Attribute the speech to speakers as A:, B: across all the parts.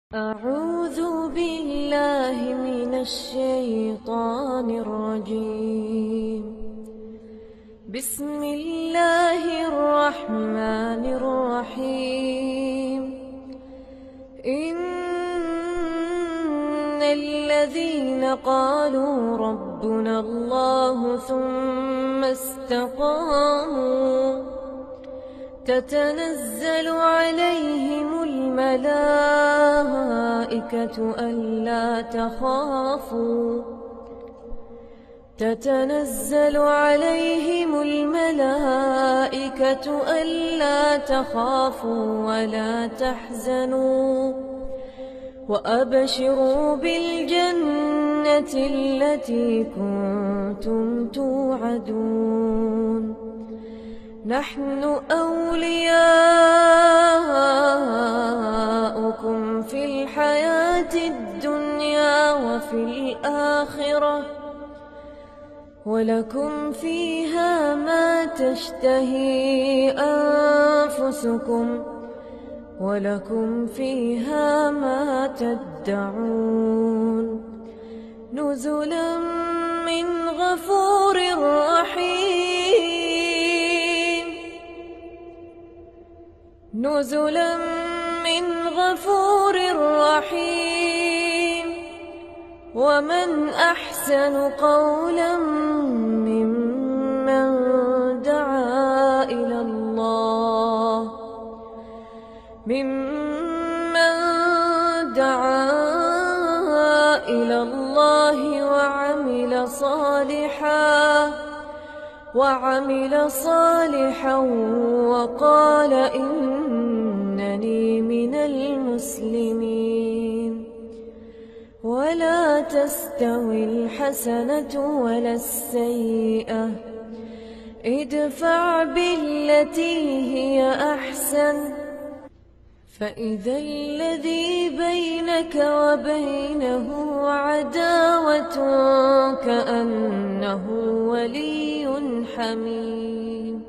A: أعوذ بالله من الشيطان الرجيم. بسم الله الرحمن الرحيم. إن الذين قالوا ربنا الله ثم استقاموا تتنزل عليهم الملائكة ألا تخافوا ولا تحزنوا وأبشروا بالجنة التي كنتم توعدون. نحن أولياؤكم في الحياة الدنيا وفي الآخرة ولكم فيها ما تشتهي أنفسكم ولكم فيها ما تدعون. نزلا من غفور رحيم. نزلا من غفور رحيم. ومن أحسن قولا ممن دعا إلى الله وعمل صالحا وقال إنني من المسلمين. ولا تستوي الحسنة ولا السيئة، ادفع بالتي هي أحسن فإذا الذي بينك وبينه عداوة كأنه ولي حميم.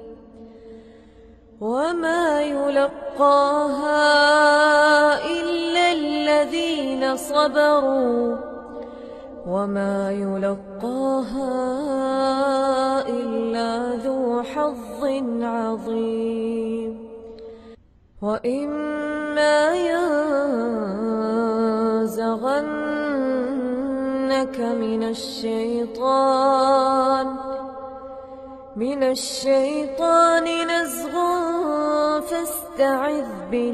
A: وما يلقاها إلا الذين صبروا وما يلقاها إلا ذو حظ عظيم. وإما ينزغنك من الشيطان نزغ فاستعذ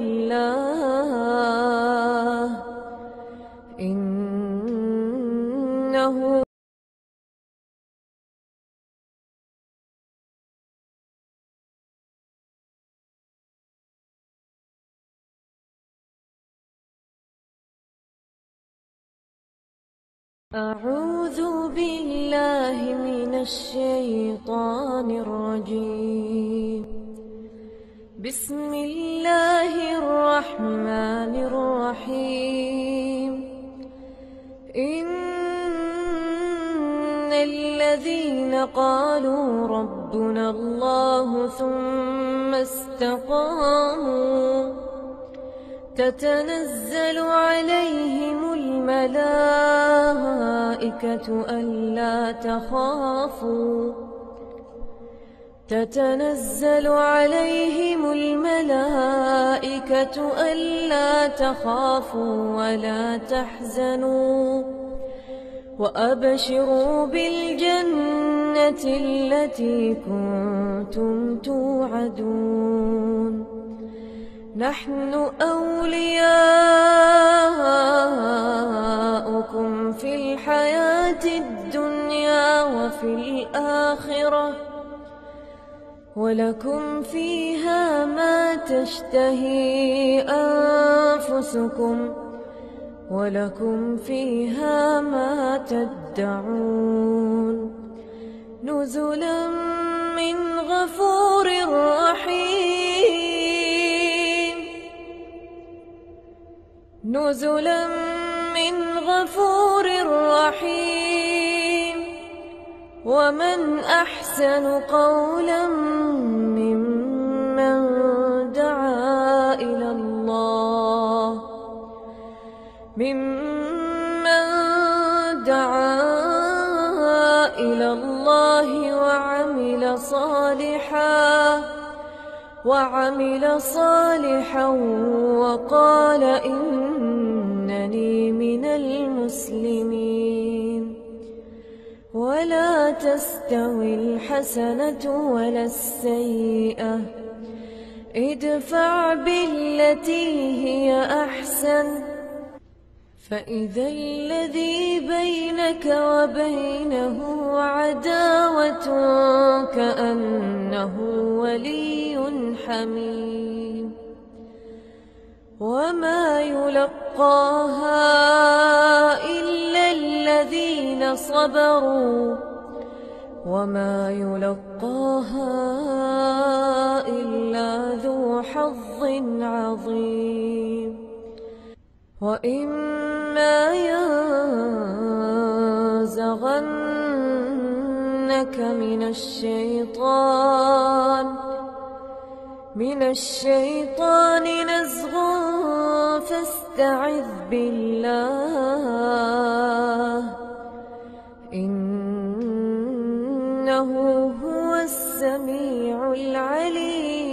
A: بالله إنه أعوذ بالله من الشيطان الرجيم. بسم الله الرحمن الرحيم. إن الذين قالوا ربنا الله ثم استقاموا تتنزل عليهم الملائكة ألا تخافوا ولا تحزنوا وأبشروا بالجنة التي كنتم توعدون. نحن أولياؤكم في الحياة الدنيا وفي الآخرة ولكم فيها ما تشتهي أنفسكم ولكم فيها ما تدعون. نزلا من غفور رحيم. نزلا من غفور رحيم. ومن أحسن قولا ممن دعا إلى الله ممن دعا إلى الله وعمل صالحا وقال إنني من المسلمين. ولا تستوي الحسنة ولا السيئة، ادفع بالتي هي أحسن، فإذا الذي بينك وبينه عداوة كأنه ولي حميم. وما يلقاها إلا الذين صبروا، وما يلقاها إلا ذو حظ عظيم. وإما ينزغنك من الشيطان نزغ فاستعذ بالله، إنه هو السميع العليم.